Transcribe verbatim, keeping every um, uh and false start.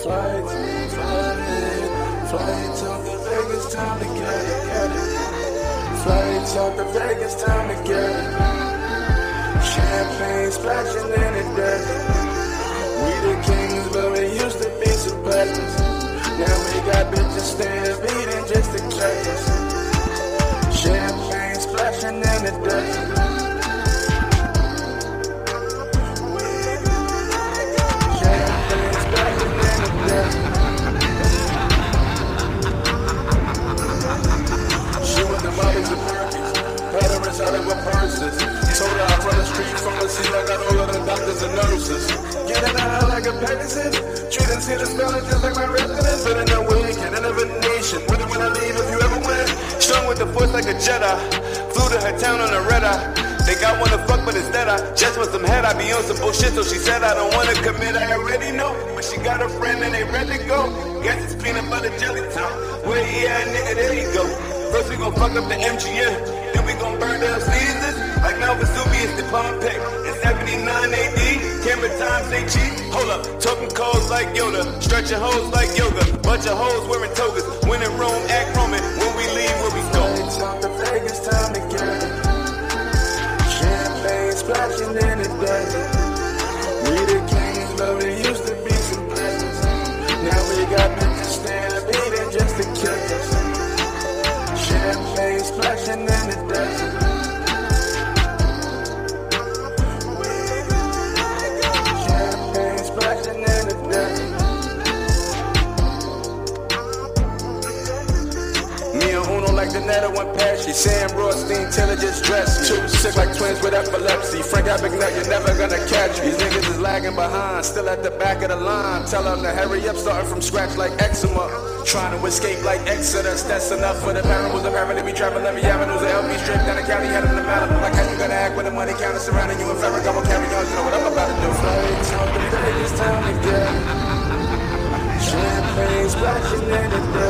Flight, flight, flights off to Vegas, time to get it, get it. Flights off to Vegas, time to get it. Champagne splashing in the desert. We the kings, but we used to be some peasants. Now we got bitches stampeding just to catch us. Champagne splashing in the desert. Told her I run the street from the scene, I got all of the doctors and nurses. Getting out like a Pegasus, treating see the spelling just like my residence. But in a week, and in a Venetian, with it when I leave if you ever win. Strung with the force like a Jedi, flew to her town on a red eye. Think I wanna fuck, but instead I just with some head, I be on some bullshit. So she said I don't wanna commit, I already know. But she got a friend and they ready to go. Guess it's peanut butter jelly time. Where he at, nigga, there you go. First we gon' fuck up the M G M, then we gon' burn down Caesars. Like now Vesuvius to Pompeii. In seventy-nine A D, camera time say cheap. Hold up, talking codes like Yoda, stretching hoes like yoga. Bunch of hoes wearing togas. When in Rome, act Roman. When we leave, where we go. Flights off to Vegas, time to get it. Champagne splashing in the desert. We the kings, but we used to be some peasants. Now we got bitches stampeding just to catch us. Champagne splashing in the desert. Champagne splashing in the desert. Me and Uno like the Netta went past you. Sam Rothstein, Taylor just dressed me. Two sick like twins with epilepsy. Frank Abagnale, you're never gonna catch me. These niggas is lagging behind, still at the back of the line. Tell them to hurry up, starting from scratch like eczema. Trying to escape like Exodus, that's enough for the parables. Apparently we travel every avenues of L B strip down the county, heading to Malibu. Like how you gonna act when the money counter surrounding you and Ferragamo carry on, you know what I'm about to do. Flights on the Vegas, time to get it. Champagne splashing in the